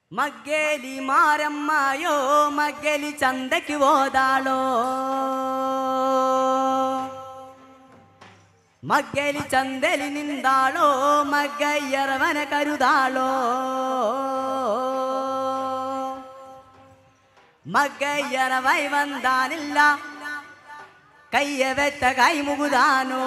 മഗ്ഗേലി മാരമ്മയോ മഗ്ഗേലി ചന്തയ്ക്ക് പോതാളോ മഗ്ഗേലി ചന്തലി നിന്താളോ മഗ്ഗയ്യറവനെ കരുതാളോ മഗ്ഗയ്യറവൈ വന്നാനില്ല കയ്യ വെച്ച കൈമുകുതാനോ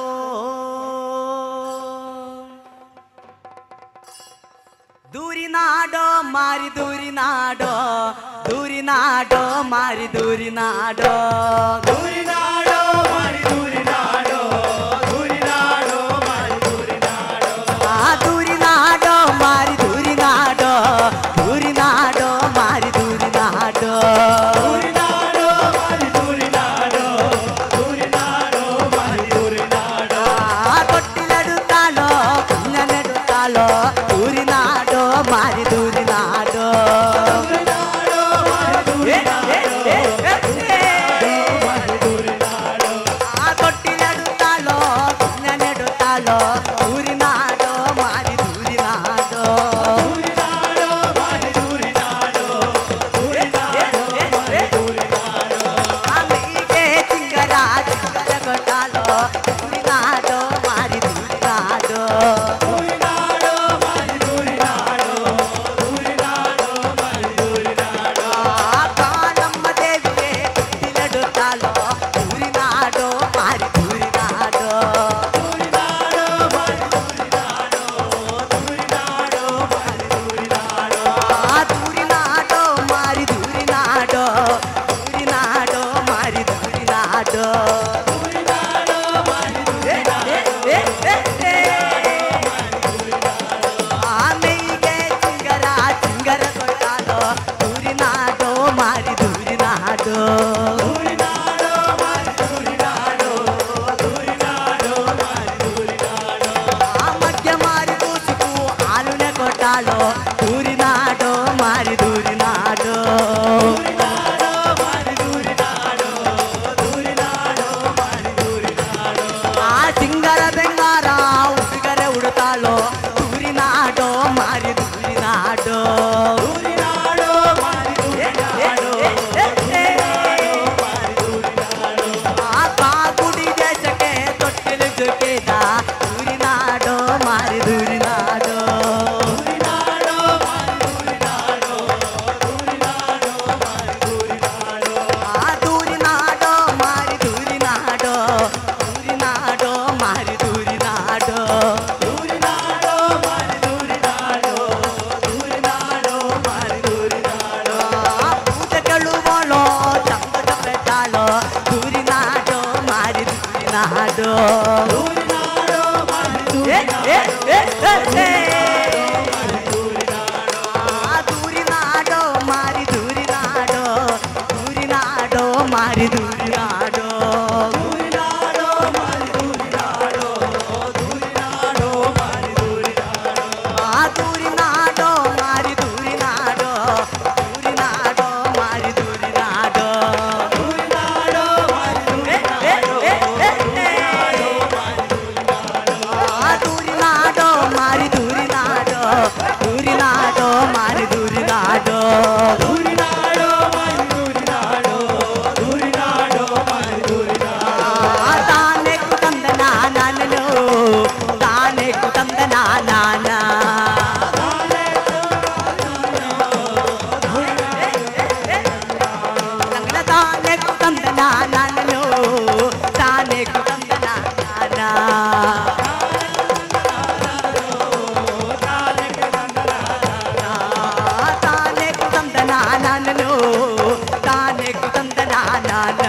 ദൂരി നാടോ മാരി ദൂരി നാടോ ദൂരി നാടോ മാരി ദൂരി നാടോ ദൂരി നാടോ മാരി ദൂരി നാടോ ദൂരി നാടോ മാരി ദൂരി നാടോ ആ ദൂരി നാടോ മാരി ദൂരി നാടോ ദൂരി നാടോ മാരി ദൂരി നാടോ ദൂരി നാടോ മാരി ദൂരി നാടോ ദൂരി നാടോ മാരി ദൂരി നാടോ ആ തൊട്ടിലെടുത്താലോ കുഞ്ഞനെടുത്താലോ ദൂരി നാടോ മാരി ദൂരി നാടോ ആ തൊട്ടിലെടുത്താലോ കുഞ്ഞനെടുത്താലോ ദൂരി നാടോ മാരി ദൂരി നാടോ അമ്മീകെ ചിങ്കര ചിങ്കര കൊട്ടാലോ ദൂരി നാടോ മാരി ദൂരി നാടോ ദൂരി നാടോ മാരി ദൂരി നാടോ ആ ചിങ്കര ബെങ്കാര ഉടുകര ഉടുത്താളോ ദൂരി നാടോ മാരി ദൂരി നാടോ ആ കാകുടി ദേശക്കെ തൊട്ടിൽ ചുക്കേതാ ദൂരി നാടോ മാരി ദൂരി നാടോ മാരി ദൂരി നാടോ ദൂരി നാടോ മാരി ദൂരി നാടോ ദൂരി നാടോ മാരി ദൂരി നാടോ ആ ദൂരി നാടോ മാരി ദൂരി നാടോ ദൂരി നാടോ മാരി ദൂരി നാടോ ദൂരി നാടോ മാരി ദൂരി നാടോ ആ ദൂരി നാടോ മാരി ദൂരി നാടോ ദൂരി നാടോ മാരി ദൂരി നാടോ ദൂരി നാടോ മാരി ദൂരി നാടോ ദൂരി നാടോ മാരി ദൂരി നാടോ താനെ കുതന്തനാ നാനോ താനെ കുതന്തനാ നാനാ താനെ കുതന്തനാ നാനോ താനെ കുതന്തനാ നാനാ താനെ കുതന്തനാ നാനോ താനെ കുതന്തനാ നാനാ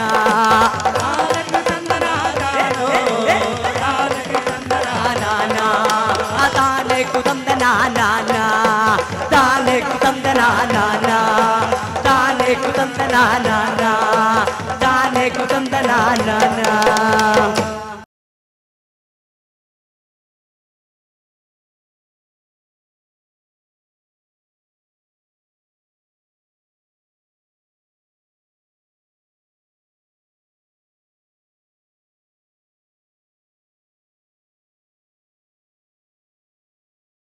താനെ കുതന്തനാ നാനാ താനെ കുതന്തനാ നാനാ താനെ കുതന്തനാ നാനാ താനെ കുതന്തനാ നാനാ